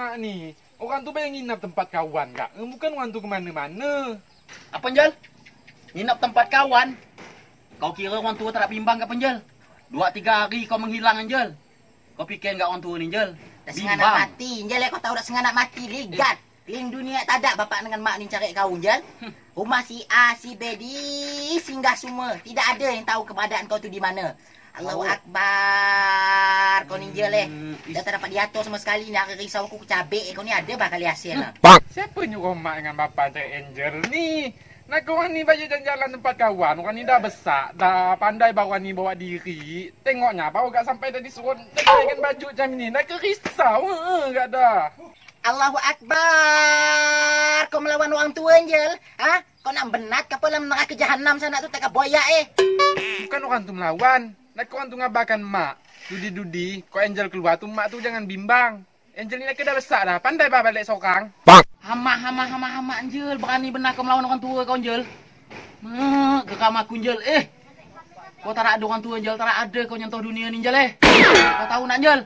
mak nih. Orang tu banyak nginap tempat kawan kak. Bukan orang tu kemana-mana. Apa Jel? Nginap tempat kawan? Kau kira orang tua tak bimbang ke Penjel? 2-3 hari kau menghilang Anjel. Kau fikir enggak orang tua ni Jel? Dah senganak mati, Jel. Kau tahu dah senganak mati, ligat. Keliling dunia tak ada bapak dengan mak ni cari kau, Jel. Rumah si A, si B di singgah semua. Tidak ada yang tahu keberadaan kau tu di mana. Allahu Akbar. Kau ni Jel dah tak dapat diatur sama sekali ni. Aku risau aku cabik kau ni ada bah kali hasil lah. Siapa nyuruh mak dengan bapak cari Angel ni? Nak orang ni baju jalan-jalan tempat kawan. Orang ni dah besar, dah pandai bawa ni bawa diri. Tengoknya baru gak sampai dah disuruh dengan baju macam ni. Nak risau gak dah. Allahu Akbar. Kau melawan orang tua Angel. Ha? Kau nak benat ke apa dalam neraka jahanam sana tu tak boyak Bukan orang tu melawan. Nak orang tu ngabarkan mak. Dudi-dudi, kau Angel keluar tu mak tu jangan bimbang. Angel ni nak dah besar dah. Pandai balik seorang. Hama Anjel. Berani benar kau melawan orang tua kau Anjel. Geram aku Anjel. Kau tak ada orang tua Anjel. Tak ada kau nyentuh dunia ni Anjel Kau tahu nak Anjel?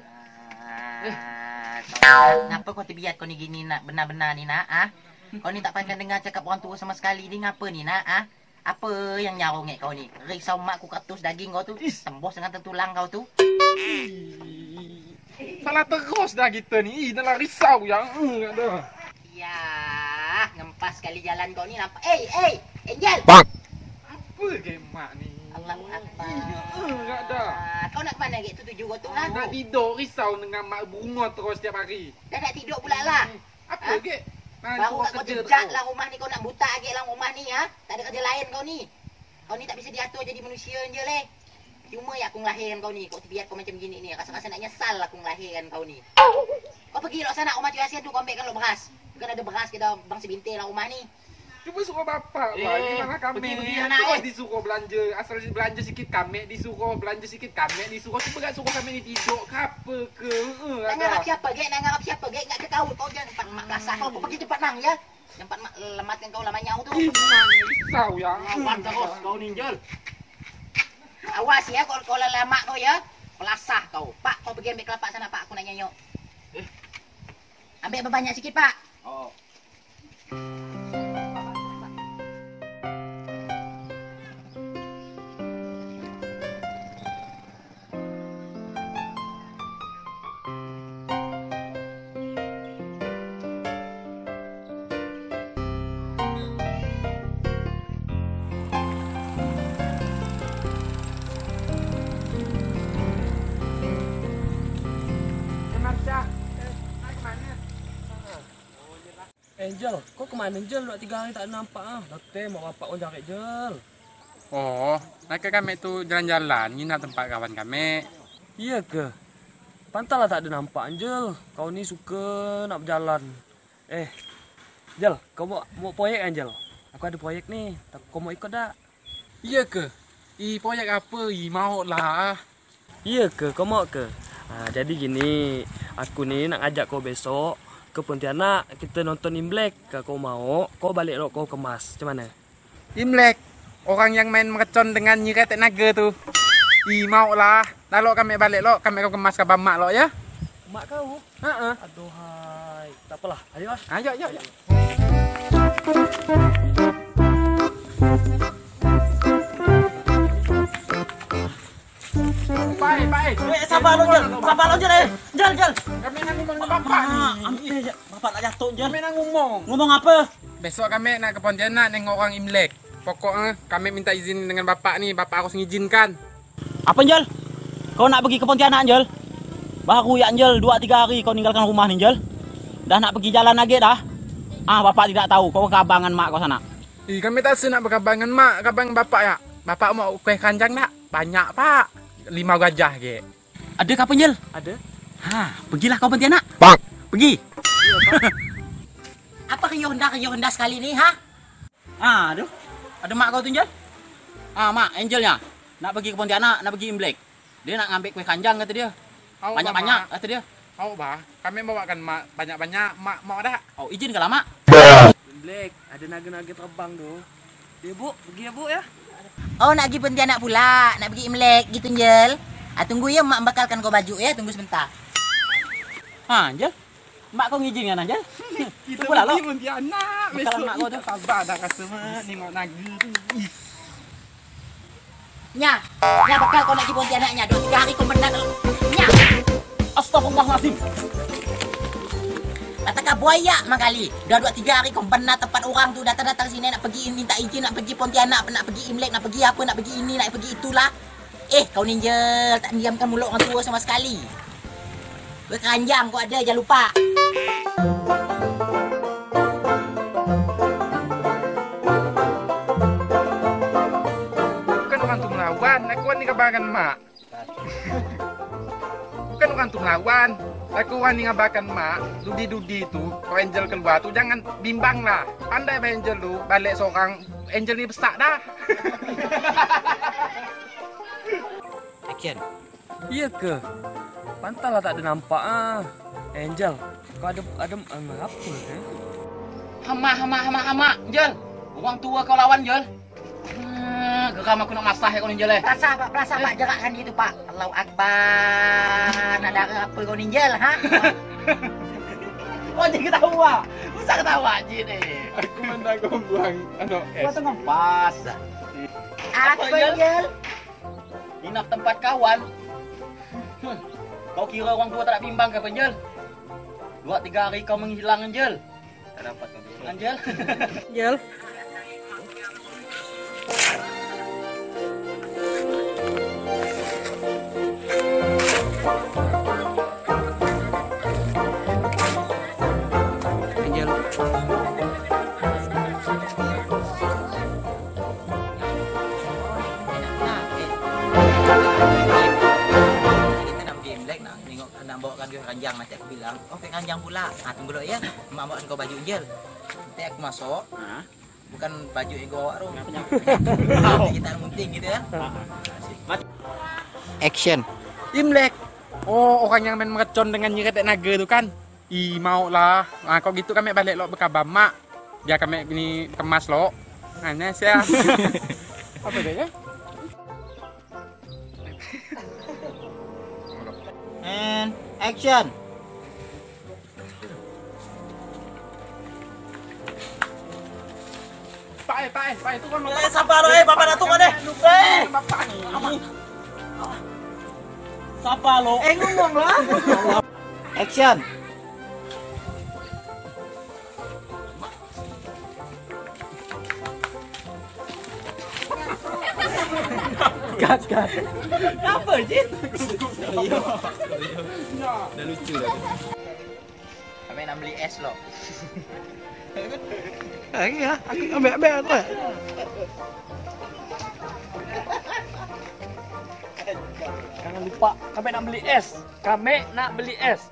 Kenapa kau terbiat kau ni gini nak benar-benar ni nak? Kau ni tak pandai dengar cakap orang tua sama sekali ni. Ngapa ni nak? Apa yang nyarongek kau ni? Risau mak aku katus daging kau tu. Tembus dengan tulang kau tu. Salah terus dah kita ni. Dah risau yang ada. Ya, ngempas sekali jalan kau ni nampak. Angel. Apa ke mak ni? Allahu Akbar. Tak ada. Kau nak ke mana gitu tuju kau tu lah? Nak tidur risau dengan mak bunga terus setiap hari. Dah nak tidur pula lah. Apa ke? Baru tak kau jejak lah rumah ni. Kau nak buta lagi lah rumah ni Tak ada kerja lain kau ni. Kau ni tak bisa diatur jadi manusia je Cuma ya aku ngelahirkan kau ni. Kau terbiat kau macam gini ni. Rasa-rasa nak nyesal aku ngelahirkan kau ni. Kau pergi lo sana rumah Cik Asia tu. Kau ambilkan lo beras. Bukan ada beras kita bangsa bintik lah rumah ni. Cuba suruh bapak gimana kami pergi terus anak, disuruh belanja. Asal belanja sikit kami disuruh belanja sikit kami disuruh. Cuba gak suruh kami ni tidur ke apa ke. Nak ngarap siapa gek? Nak ngarap siapa gek? Nak ke kau. Kau jangan tempat mak belasah. Kau pergi tempat nang ya. Tempat mak lematkan kau lah manyau tu. Risau ya. Lawan terus kau ni Anjel. Awas ya kau lelamak kau ya. Belasah kau. Pak kau pergi ambil kelapa sana pak. Aku nak nyanyuk. Ambil banyak sikit pak. Oh. Angel, kau kemana Angel? Dah 3 hari tak nampak Doktor, mak bapak kau cari Angel. Oh, nak ke kami tu jalan-jalan nginap tempat kawan kami. Iya ke? Pantahlah tak ada nampak Angel. Kau ni suka nak berjalan. Angel, kau mau proyek Angel? Aku ada proyek ni. Kau mau ikut tak? Iya ke? Proyek apa? Mau lah. Iya ke? Kau mau ke? Jadi gini, aku ni nak ajak kau besok ke Pontianak, kita nonton Imlek. Kalau kau mau, kau balik lo kau kemas. Macam mana? Imlek? Orang yang main mercon dengan nyirat tenaga tu. Mau lah. Lalu kami balik lo, kami kau kemas ke mak lo ya. Mak kau? Aduh hai. Tak apalah. Ayo. Ayo. Baik. Sabar lo Jel. Jel. Kami nak ngomong dengan bapak ni. Ambil je. Bapak nak jatuh Jel. Kami nak ngomong. Ngomong apa? Besok kami nak ke Pontianak nengok orang Imlek. Pokoknya kami minta izin dengan bapak ni. Bapak harus mengizinkan. Apa Jel? Kau nak pergi ke Pontianak Jel? Baru ya Jel 2-3 hari kau ninggalkan rumah ni Jel. Dah nak pergi jalan lagi dah. Bapak tidak tahu. Kau kabangan mak kau sana. Kami tak nak berkabangan mak. Kabangan bapak ya. Bapak mau kue kanjang tak? Banyak pak. 5 gajah ke. Ada kapan Jel? Ada. Pergilah kau Pontianak. Pergi. Apa riuh hendak sekali ni Aduh. Ada mak kau tu Jel? Mak Angelnya. Nak pergi ke Pontianak, nak pergi Imlek. Dia nak ngambil kue kanjang kata dia. Banyak-banyak kata dia. Bah. Kami bawakan mak banyak-banyak. Mak mau tak? Izin ke lah mak? Imlek, ada naga-naga terbang tu. Dia bu, pergi ya bu ya. Oh nak pergi Pontianak pula. Nak pergi Imlek gitu Angel. Tunggu ya mak bakalkan kau baju ya. Tunggu sebentar. Jel. Mak kau ngizin kan Anjal? Kita Tunggu lah, pergi Lok. Pontianak Bekalan besok mak kau ni. tu. Sabar dah rasa mak nengok naga tu. Nya, nya bakal kau nak pergi Pontianaknya. 2-3 hari kau penat. Nya, Astagfirullahalazim. katakan buaya makali. Dah 2-3 hari kau penat tempat orang tu datang-datang sini nak pergi minta izin nak pergi Pontianak, nak pergi Imlek, nak pergi apa, nak pergi ini, nak pergi itulah. Kau ninja tak diamkan mulut orang tua sama sekali. Berkeranjang kau ada, jangan lupa. Bukan orang tu melawan, aku ni kabarkan mak. Bukan orang tu melawan, aku ni ngabarkan mak. Dudi-dudi tu, kalau Angel keluar tu jangan bimbang lah. Pandai Angel tu, balik seorang, Angel ni besar dah. Action. Iya ke? Pantalah tak ada nampak ah. Angel, kau ada apa eh? Hama, Jel. Orang tua kau lawan, Jel. Geram aku nak masah kau ni, Jel. Perasa Pak gerakkan gitu Pak. Allahu Akbar. Nak darah apa kau ninjal ha? Oh, jadi ketawa. Usah ketawa je ni. Aku mana kau buang anak Kau tengah pas. Apa Jel? ninjal? Inap tempat kawan. Kau kira orang tua tak nak bimbang ke, Anjel? 2-3 hari kau menghilang, Anjel. Tak dapat kau bimbang, Anjel. Angel. Kita nak pergi Imlek nak tengok nak bawakan dia ranjang macam aku bilang. Okey ranjang pula. Tunggu dulu ya. Mak bawakan kau baju Angel. Nanti aku masuk. Bukan baju yang kau bawa tu. Nanti kita munting gitu ya. Action. Imlek. Oh, orang yang main merecon dengan nyiret naga tu kan? Mau lah. Kau gitu kami balik lo berkabar mak. Biar kami ini kemas lo. Hanya sih. Apa dia ya? And action. Pak, itu kan Sabar lo, Bapak Datuk ada. bapak ni. Sabar lo. Ngomong lah. Action. Apa je? Kami nak beli es lo. Jangan lupa, kami nak beli es. Kami nak beli es.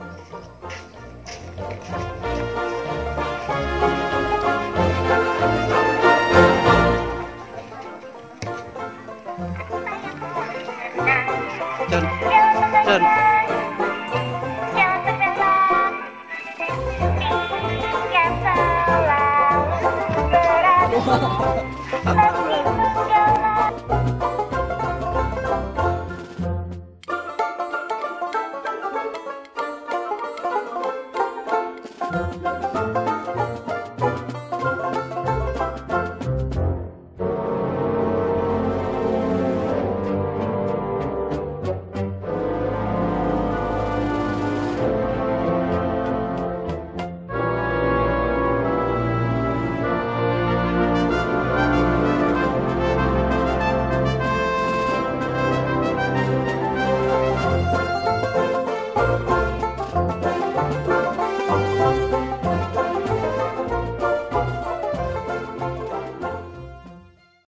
Yang selalu berada